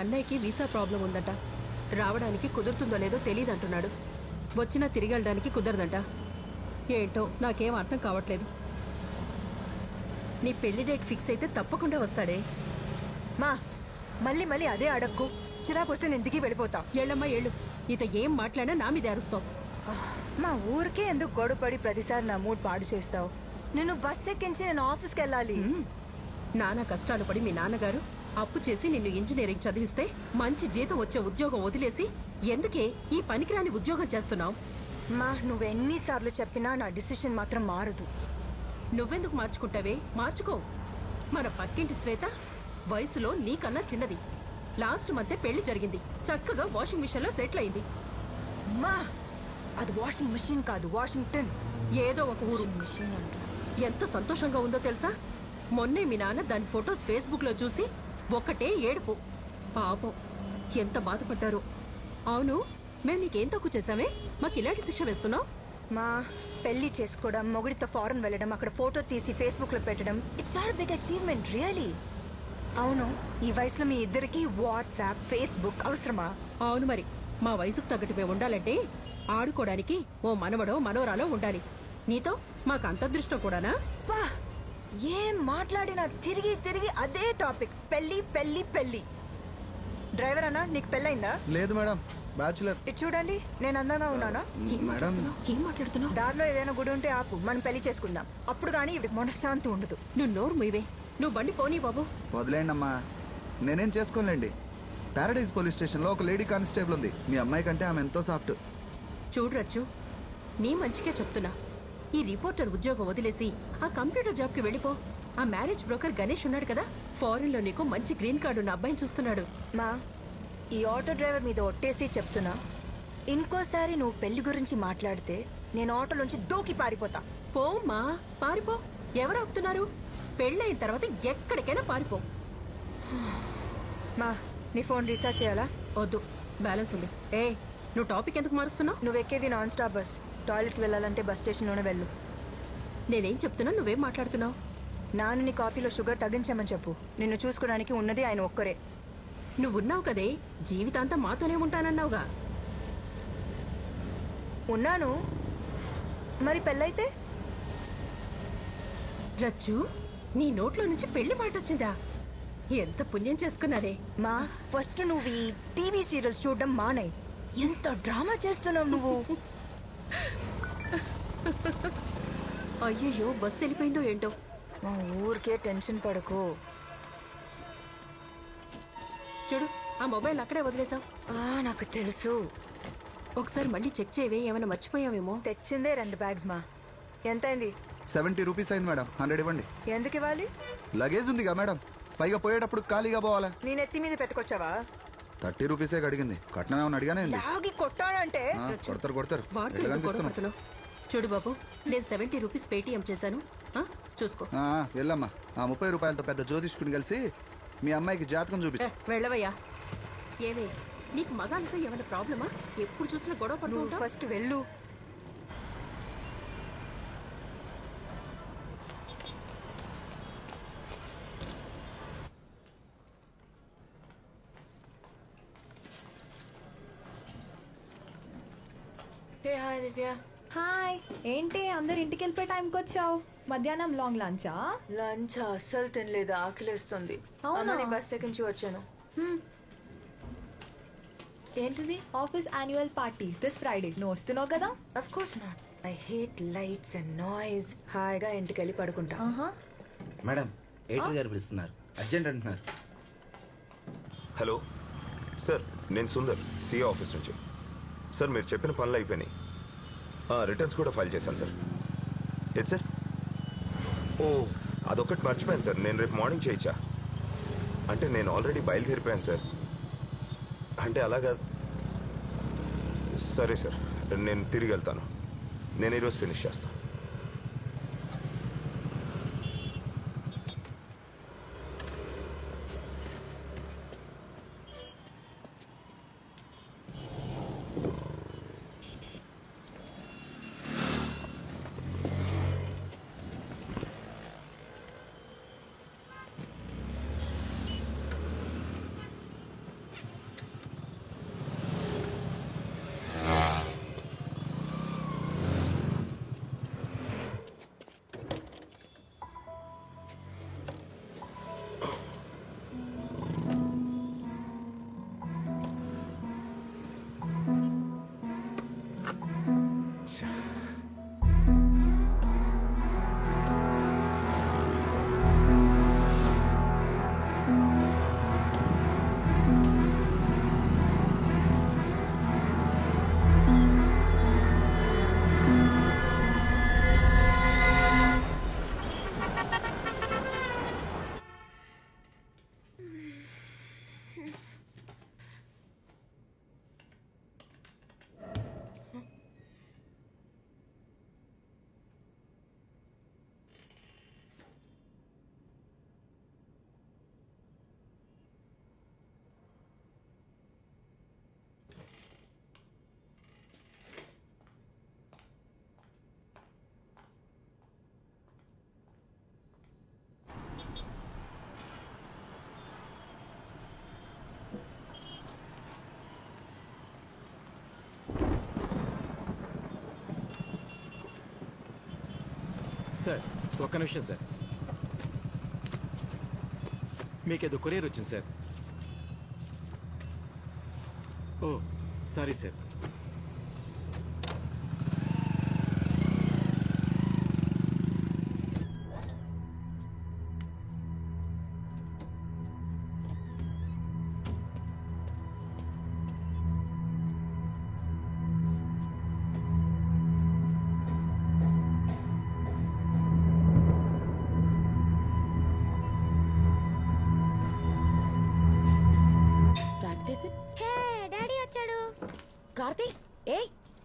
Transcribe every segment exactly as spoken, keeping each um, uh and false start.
అన్నయ్యకి visa problem ఉందట. రావడానికి కుదురుతుందో లేదో తెలియదంటున్నాడు. వచ్చినా తిరిగి వెళ్ళడానికి కుదరదంట. ఏంటో నాకేం అర్థం కావట్లేదు. నీ పెళ్లి డేట్ ఫిక్స్ అయితే తప్పకుండా వస్తాడే. మా మళ్ళీ మళ్ళీ అదే అడక్కు. చిరాకు వస్తే నేను దిగి వెళ్ళిపోతా. ఏళ్ళమ్మా ఏళ్ళు. ఇత ఏం మాట్లాడినా నా మీద అరుస్తావు. మా ఊరికే ఎందుకు గొడవపడి ప్రతిసారి నా మూడ్ పాడు చేస్తావు? నిన్ను బస్ ఎక్కించి నేను ఆఫీస్కి వెళ్ళాలి. నానా కష్టాలు పడి మీ నాన్నగారు అప్పు చేసి నిన్ను ఇంజనీరింగ్ చదివిస్తే మంచి జీతం వచ్చే ఉద్యోగం వదిలేసి ఎందుకే ఈ పనికిరాని ఉద్యోగం చేస్తున్నావు? మా నువ్వెన్నిసార్లు చెప్పినా నా డిసిషన్ మాత్రం మారదు. నువ్వెందుకు మార్చుకుంటావే? మార్చుకో. మన పక్కింటి శ్వేత వయసులో నీకన్నా చిన్నది. లాస్ట్ మంతే పెళ్లి జరిగింది. చక్కగా వాషింగ్ మిషన్ లో సెటిల్ అయింది. మా అది వాషింగ్ మిషన్ కాదు, వాషింగ్టన్. ఏదో ఒక ఊరు. మిషన్ అంట. ఎంత సంతోషంగా ఉందో తెలుసా? మొన్నే మీ నాన్న దాని ఫొటోస్ ఫేస్బుక్ లో చూసి ఒకటే ఏడుపు. పాపం ఎంత బాధపడ్డారు. అవును, మేము నీకేం తక్కువ చేశామే? మాకు ఇలాంటి శిక్ష వేస్తున్నావు? మా పెళ్లి చేసుకోవడం, మొగుడితో ఫారెన్ వెళ్ళడం, అక్కడ ఫోటో తీసి ఫేస్బుక్ లో పెట్టడం, it's not big achievement really. అవును, ఈ వయసులో మీ ఇద్దరికి వాట్సాప్, ఫేస్బుక్ అవసరమా? అవును మరి, మా వయసుకు తగ్గట్టు మేము ఉండాలంటే ఆడుకోవడానికి ఓ మనవడో మనవరాలో ఉండాలి. నీతో మాకు అంత అదృష్టం కూడానా? పా ఏం మాట్లాడినా తిరిగి తిరిగి అదే టాపిక్. పెళ్లి పెళ్లి పెళ్లి. డ్రైవర్ అన్నా, నీకు పెళ్ళైందా? లేదు మేడం, బ్యాచులర్. ఇటు చూడండి, నేను అందంగా ఉన్నానా? మేడం ఏం మాట్లాడుతున్నావు? దారిలో ఏదైనా గుడి ఉంటే ఆపు, మనం పెళ్లి చేసుకుందాం. అప్పుడు కానీ ఇవి మనశ్శాంతి ఉండదు. నువ్వు నోరు మీవే. నువ్వు బండి పోనీ బాబు. వదిలేండి అమ్మా, నేనేం చేసుకోలేండి. పారడైజ్ పోలీస్ స్టేషన్ లో ఒక లేడీ కానిస్టేబుల్ ఉంది. మీ అమ్మాయి కంటే ఆమె ఎంతో సాఫ్ట్. చూడరచ్చు, నీ మంచికే చెప్తున్నా. ఈ రిపోర్టర్ ఉద్యోగం వదిలేసి ఆ కంప్యూటర్ జాబ్ కి వెళ్ళిపో. ఆ మ్యారేజ్ బ్రోకర్ గణేష్ ఉన్నాడు కదా, ఫారెన్ లో నీకు మంచి గ్రీన్ కార్డు ఉన్న అబ్బాయిని చూస్తున్నాడు. మా ఈ ఆటో డ్రైవర్ మీద ఒట్టేసి చెప్తున్నా, ఇంకోసారి నువ్వు పెళ్లి గురించి మాట్లాడితే నేను ఆటోలోంచి దూకి పారిపోతా. పోమ్మా, పారిపో. ఎవరు ఆపుతున్నారు? పెళ్ళైన తర్వాత ఎక్కడికైనా పారిపో. మా నీ ఫోన్ రీఛార్జ్ చేయాలా? వద్దు, బ్యాలెన్స్ ఉంది. ఏ నువ్వు టాపిక్ ఎందుకు మారుస్తున్నావు? నువ్వు ఎక్కేది నాన్ స్టాప్ బస్. టాయిలెట్కి వెళ్ళాలంటే బస్ స్టేషన్లోనే వెళ్ళు. నేనేం చెప్తున్నా నువ్వేం మాట్లాడుతున్నావు? నాన్న నీ కాఫీలో షుగర్ తగ్గించమని చెప్పు. నిన్ను చూసుకోవడానికి ఉన్నది ఆయన ఒక్కరే. నువ్వున్నావు కదే, జీవితాంతం మాతోనే ఉంటానన్నావుగా. ఉన్నాను, మరి పెళ్ళైతే? రచ్చు, నీ నోట్లో నుంచి పెళ్లి మాట వచ్చిందా? ఎంత పుణ్యం చేసుకున్నారే. మా ఫస్ట్ నువ్వు ఈ టీవీ సీరియల్స్ చూడడం మానేయ్. ఎంత డ్రామా చేస్తున్నావు నువ్వు. అయ్యయ్యో, బస్సు వెళ్ళిపోయిందో ఏంటో. మా ఊరికే టెన్షన్ పడకు. చూడు, ఆ మొబైల్ అక్కడే వదిలేసావు. నాకు తెలుసు. ఒకసారి మళ్ళీ చెక్ చేయవే, ఏమైనా మర్చిపోయావేమో. తెచ్చిందే రెండు బ్యాగ్స్. మా ఎంతైంది? సెవెంటీ రూపీస్ అయింది మేడం. హండ్రెడ్ ఇవ్వండి. ఎందుకు ఇవ్వాలి? లగేజ్ ఉందిగా మేడం, పైగా పోయేటప్పుడు ఖాళీగా పోవాలా? నేను ఎత్తి మీద పెట్టుకొచ్చావా? థర్టీ రూపీసే అడిగింది. కట్నం ఏమన్నా అడిగానే? లాగి కొట్టాడంటే కొడతారు కొడతారు. వాటితో గొడవ పడుతున్నావు. చూడు బాబు, నేను సెవెంటీ రూపీస్ పేటిఎం చేశాను, చూసుకో. వెళ్ళమ్మా, ఆ ముప్పై రూపాయలతో పెద్ద జ్యోతిష్కుని కలిసి మీ అమ్మాయికి జాతకం చూపించు. వెళ్ళవయ్యా. ఏవే, నీకు మగాళ్ళతో ఏమైనా ప్రాబ్లమా? ఎప్పుడు చూసినా గొడవ పడుతూ ఉంటావు. ఫస్ట్ వెళ్ళు. హాయ్ దివ్య. హాయ్. ఏంటి అందరు ఇంటికి వెళ్ళిపోయే టైంకి వచ్చావు? మధ్యాహ్నం లాంగ్ లంచా? లంచ్ అస్సలు తినలేదు, ఆకలిస్తుంది. అవునా? బస్ ఎక్కించి వచ్చాను. ఏంటిది? Office annual party this Friday. నువ్వు వస్తున్నావు కదా? Of course not. I hate lights and noise. హాయిగా ఇంటికి వెళ్ళి పడుకుంటా. మేడం, ఎయిటర్ గారు పిలుస్తున్నారు, అర్జెంట్ అంటున్నారు. హలో సార్, నేను సుందర్, సిఏ ఆఫీస్ నుంచి. సార్, మీరు చెప్పిన పనులు అయిపోయినాయి. రిటర్న్స్ కూడా ఫైల్ చేశాను సార్. ఏది సార్? ఓ, అదొక్కటి మర్చిపోయాను సార్. నేను రేపు మార్నింగ్ చేయొచ్చా? అంటే నేను ఆల్రెడీ బయలుదేరిపోయాను సార్. అంటే అలాగా. సరే సార్, నేను తిరిగి వెళ్తాను. నేను ఈరోజు ఫినిష్ చేస్తాను. సార్ ఒక్క నిమిషం సార్, మీకేదో కొరియర్ వచ్చింది sir. Oh sorry sir. Practice it. Hey daddy వచ్చాడు. కార్తీ ఏయ్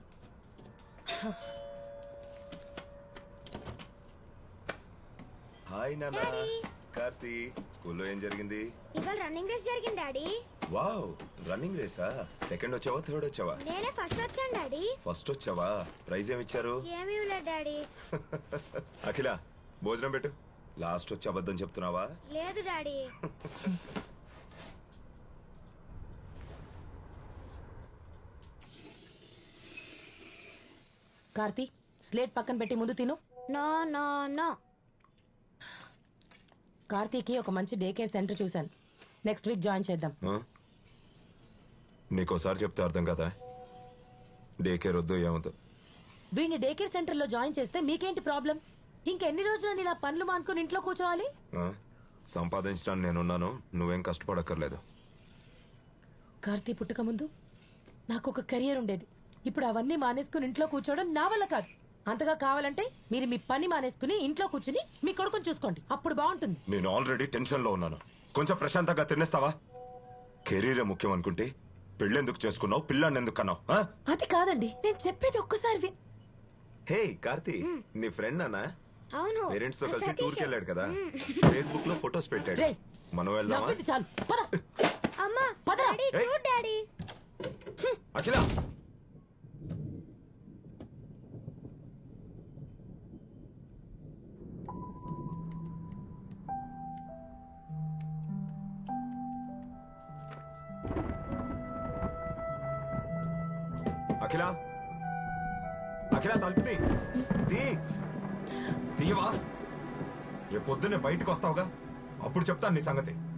హాయ్ నాన్న. కార్తీ, స్కూల్లో ఏం జరిగింది? ఇవాళ రన్నింగ్ రేస్ జరిగింది డాడీ. వావ్, రన్నింగ్ రేసా? సెకండ్ వచ్చావా, థర్డ్ వచ్చావా? నేనే ఫస్ట్ వచ్చాను డాడీ. ఫస్ట్ వచ్చావా? ప్రైజ్ ఏమి ఇచ్చారు? ఏమీ లేదు డాడీ. అఖిల, భోజనం పెట్టు. లాస్ట్ వచ్చి అబద్ధం చెప్తున్నావా? లేదు డాడీ. కార్తీ, స్లేట్ పక్కన పెట్టి ముందు తిను. No no no. కార్తీకి ఒక మంచి డే కేర్ సెంటర్ చూశాను. నెక్స్ట్ వీక్ జాయిన్ చేద్దాం. ఆ? నీకోసారి చెప్తే అర్థం కదా. డే కేర్ వద్దు, ఏమొద్దు. వీడిని డే కేర్ సెంటర్ లో జాయిన్ చేస్తే మీకేంటి ప్రాబ్లం? ఇంకెన్ని రోజులు ఇలా పనులు మానుకొని ఇంట్లో కూర్చోవాలి? ఆ? సంపాదించడానికి నేనున్నాను, నువ్వేం కష్టపడక్కర్లేదు. కార్తీ పుట్టక ముందు నాకు ఒక కెరియర్ ఉండేది. ఇప్పుడు అవన్నీ మానేసుకుని ఇంట్లో కూర్చోవడం నా వల్ల కాదు. అంతగా కావాలంటే మీరు మీ పని మానేసుకుని ఇంట్లో కూర్చుని మీ కొడుకుని చూసుకోండి, అప్పుడు బాగుంటుంది. నేను ఆల్రెడీ టెన్షన్ లో ఉన్నాను. కొంచెం ప్రశాంతంగా తినేస్తావా? కెరీరే ముఖ్యం అనుకుంటే పెళ్ళెందుకు చేసుకున్నావు, పిల్లాన్ని ఎందుకు కన్నావు? ఆ? అది కాదండి, నేను చెప్పేది ఒక్కసారి విన్. హే కార్తీ, నీ ఫ్రెండ్ అన్నా? అవును. పేరెంట్స్ తో కలిసి సతీష్. టూర్కి వెళ్ళాడు కదా, ఫేస్బుక్ లో ఫొటోస్ పెట్టాడు. రేయ్, మనం వెళ్దామా? నవ్వింది చాలు, పద. అమ్మా పదరా. డాడీ ఏయ్. చూడు డాడీ. అఖిల, అఖిల, అఖిల తలుపు తీ. తీ. తీయవా? రేపు పొద్దున్నే బయటకు వస్తావుగా, అప్పుడు చెప్తాను నీ సంగతి.